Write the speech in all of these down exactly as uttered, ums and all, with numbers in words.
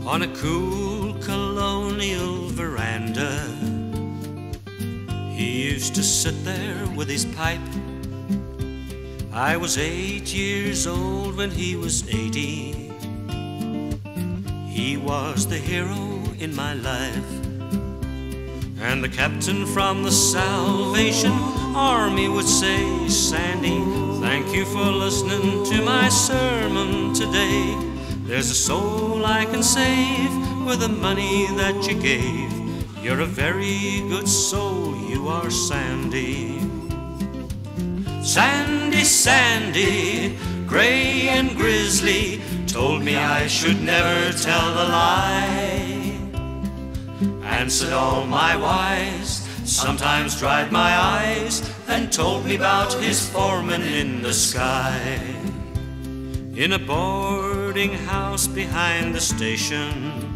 on a cool colonial veranda. He used to sit there with his pipe. I was eight years old when he was eighty. He was the hero in my life, and the captain from the Salvation Army would say, "Sandy, thank you for listening to my sermon today. There's a soul I can save with the money that you gave. You're a very good soul, you are, Sandy." Sandy, Sandy, gray and grizzly, told me I should never tell a lie. Answered all my whys, sometimes dried my eyes, and told me about his foreman in the sky. In a boarding house behind the station,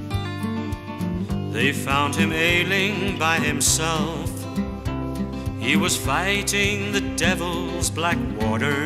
they found him ailing by himself. He was fighting the devil's black water,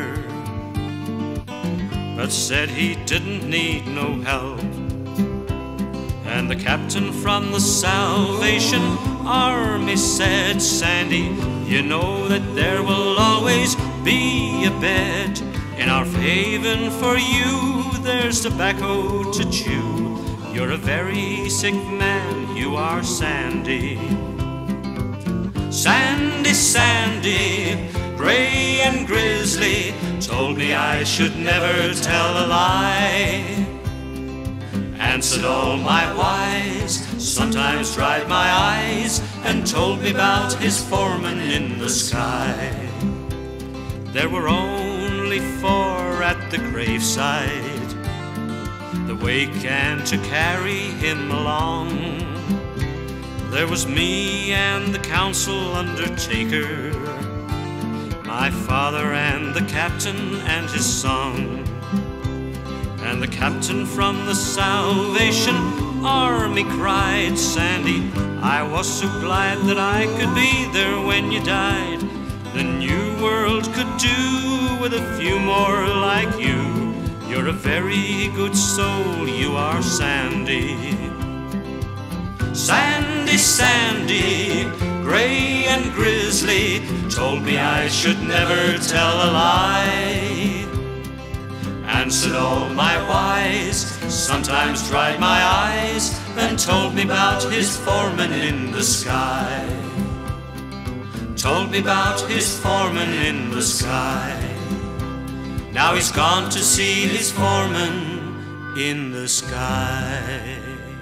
but said he didn't need no help. And the captain from the Salvation Army said, "Sandy, you know that there will always be a bed in our haven for you. There's tobacco to chew. You're a very sick man, you are, Sandy." Sandy, Sandy, gray and grizzly, told me I should never tell a lie. Answered all my whys, sometimes dried my eyes, and told me about his foreman in the sky. There were only four at the graveside, the wake and to carry him along. There was me and the council undertaker, my father and the captain and his son. And the captain from the Salvation Army cried, "Sandy, I was so glad that I could be there when you died. The new world could do with a few more like you. You're a very good soul, you are, Sandy." Sandy, Sandy, gray and grizzly, told me I should never tell a lie. Answered all my whys, sometimes dried my eyes, and told me about his foreman in the sky. Told me about his foreman in the sky. Now he's gone to see his foreman in the sky.